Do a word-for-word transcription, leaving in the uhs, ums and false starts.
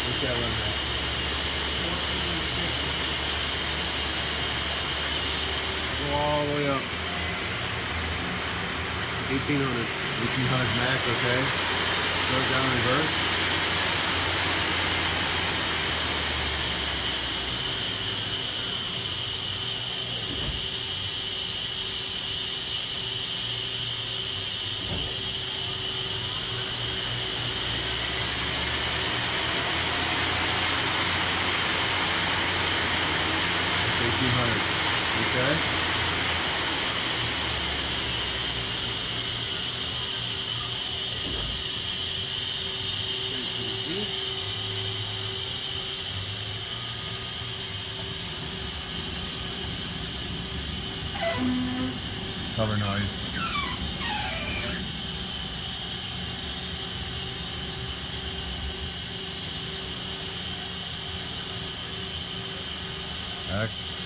What's that run at? Go all the way up. eighteen hundred. eighteen hundred max, okay. Slow down in reverse. eighteen hundred, okay? Cover noise. X.